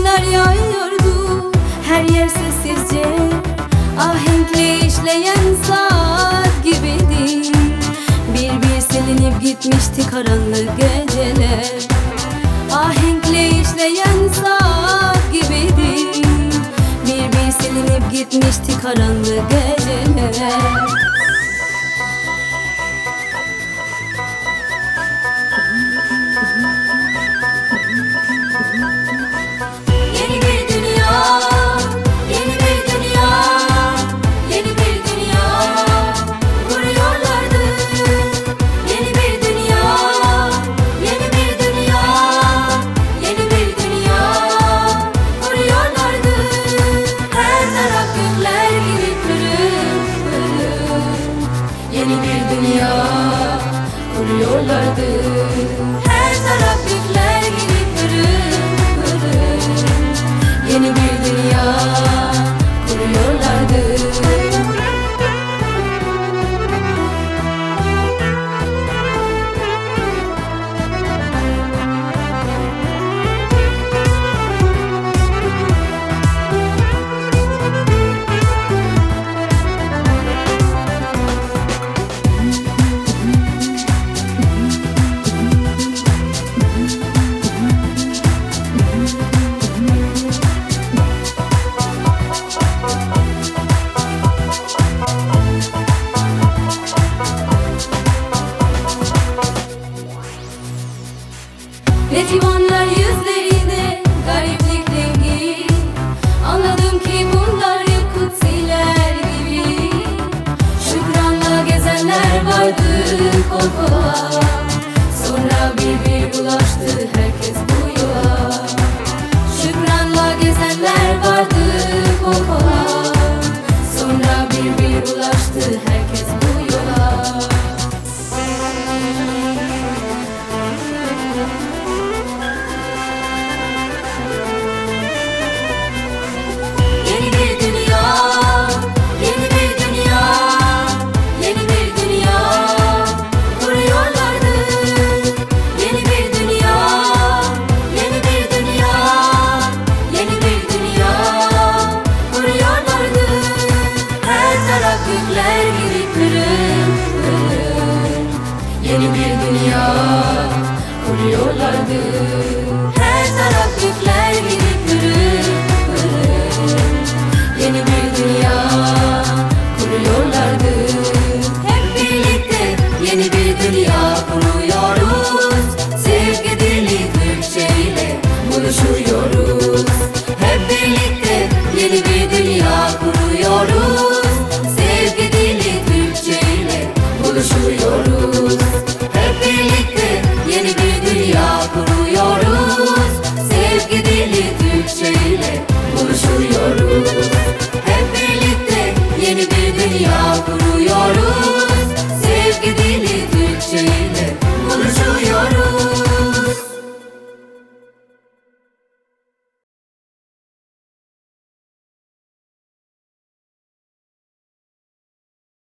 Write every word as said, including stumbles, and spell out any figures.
Yağmurlar yağıyordu, her yer sessizce, ahenkle işleyen saat gibiydi. Bir bir silinip gitmişti karanlık geceler, ahenkle işleyen saat gibiydi. Bir bir silinip gitmişti karanlık geceler. Yeni bir dünya kuruyorlardı. Her taraf gökler gibi pırıl pırıl. Yeni bir dünya kuruyorlardı. Ne divanlar yüzlerinde gariplik rengi, anladım ki bunlar kutsiler gibi. Şükranla gezenler vardı kol kola, sonra bir bir bulaştı herkes bu yola. Şükranla gezenler vardı kol kola, sonra bir bir bulaştı herkes bu yola. Gökler gibi pırıl pırıl. Yeni bir dünya kuruyorlardı.